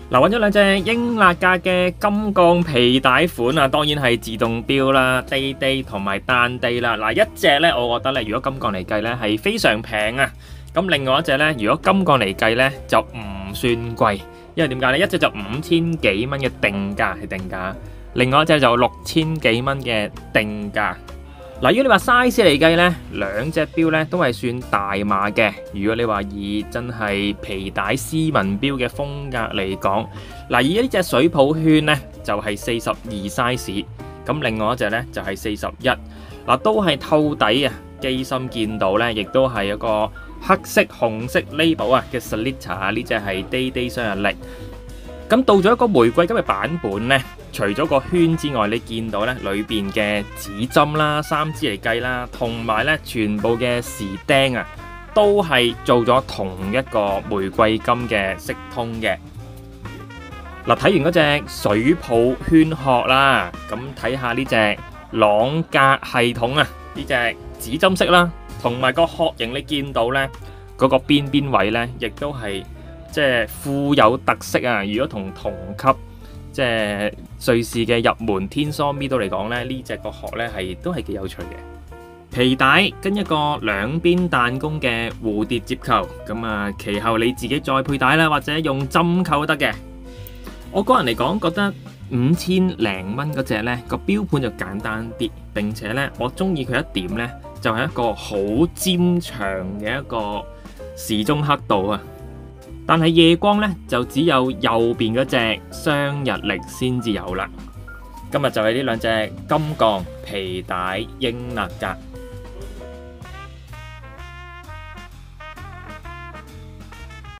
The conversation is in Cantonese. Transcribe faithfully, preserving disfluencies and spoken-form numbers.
嗱，揾咗兩隻英勒格嘅金鋼皮帶款啊，當然係自動錶啦 ，day day 同埋單 day 啦。嗱，一隻呢，我覺得呢，如果金鋼嚟計呢，係非常平啊。咁另外一隻呢，如果金鋼嚟計呢，就唔算貴，因為點解呢？一隻就五千幾蚊嘅定價係定價，另外一隻就六千幾蚊嘅定價。嗱，如果你話 size 嚟計呢，兩隻錶呢都係算大碼嘅。如果你話以真係皮帶斯文錶嘅風格嚟講，嗱，以呢隻水泡圈呢就係四十二 size， 咁另外一隻呢就係四十一，嗱都係透底啊，機芯見到呢亦都係一個黑色紅色 label 啊嘅 Sellita， 呢隻係 day day 雙日曆。咁到咗一個玫瑰金嘅版本呢，除咗個圈之外，你見到呢裏邊嘅指針啦，三支嚟計啦，同埋呢全部嘅時釘啊，都係做咗同一個玫瑰金嘅色通嘅。嗱，睇完嗰隻水泡圈殼啦，咁睇下呢隻朗格系統啊，呢隻指針式啦，同埋個殼型你見到呢嗰個邊邊位呢，亦都係即係富有特色啊！如果同同級即係瑞士嘅入門天梭 Mido 嚟講咧，呢隻個殼咧係都係幾有趣嘅。皮帶跟一個兩邊彈弓嘅蝴蝶接扣，咁啊其後你自己再配帶啦，或者用針扣都得嘅。我個人嚟講覺得五千零蚊嗰隻咧個標盤就簡單啲，並且咧我中意佢一點咧就係一個好尖長嘅一個時鐘刻度啊！但係夜光呢，就只有右邊嗰隻雙日曆先至有啦。今日就係呢兩隻金鋼皮帶英勒格。